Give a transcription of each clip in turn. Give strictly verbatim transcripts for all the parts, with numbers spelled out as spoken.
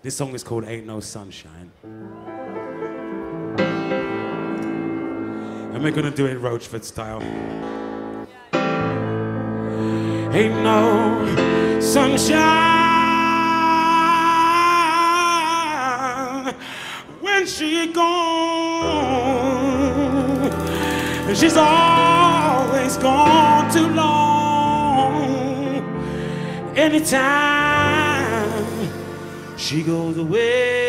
This song is called Ain't No Sunshine. And we're gonna do it Roachford style. Ain't no sunshine when she gone. She's always gone too long. Anytime she goes away.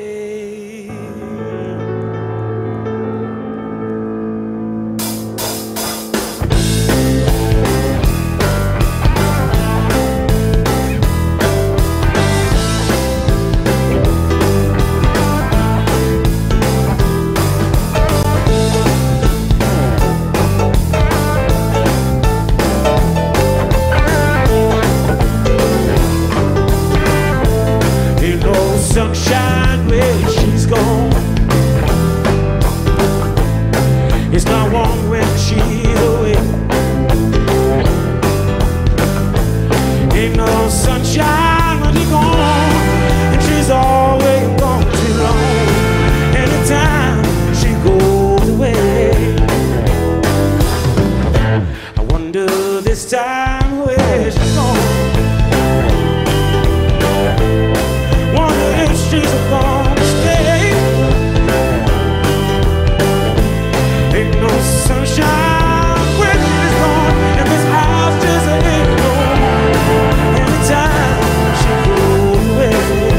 Sunshine when she's gone. It's not warm when she's away. Ain't no sunshine when she's gone, and she's always gone too long. Anytime she goes away, I wonder this time where she's gone. She's gonna stay. Ain't no sunshine when she's gone, and this house just ain't no more. Anytime she goes away.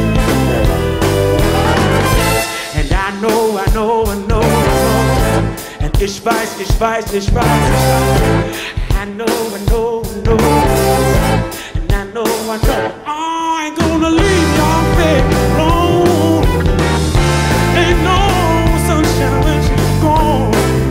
And I know, I know, I know, I know. And ich weiß, ich weiß, ich weiß, ich weiß. I know, I know, I know. And I know, I know. I ain't gonna leave y'all big alone. Ain't no sunshine when she's gone.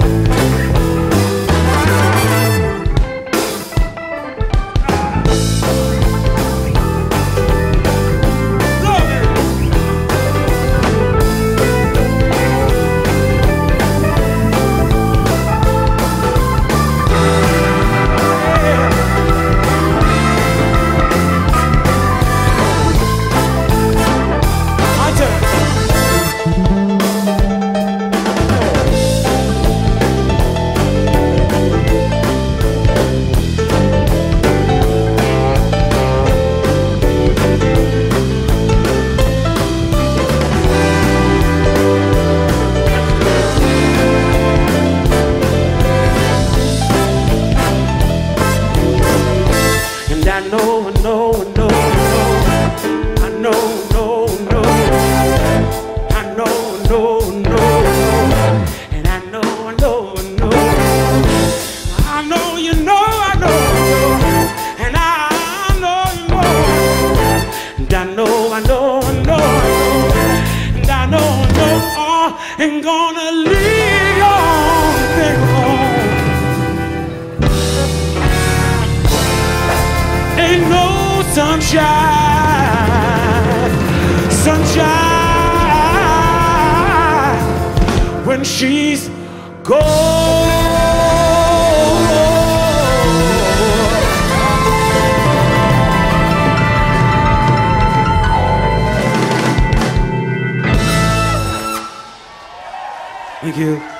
I know, I know, I know, I know, know, know, I know, know, know, and I know, I know, I know, I know, you know, I know, and I know, you know, and I know, I know, I know, and I know, I know, oh, ain't gonna leave your thing home. Ain't no sunshine, sunshine when she's gone. Thank you.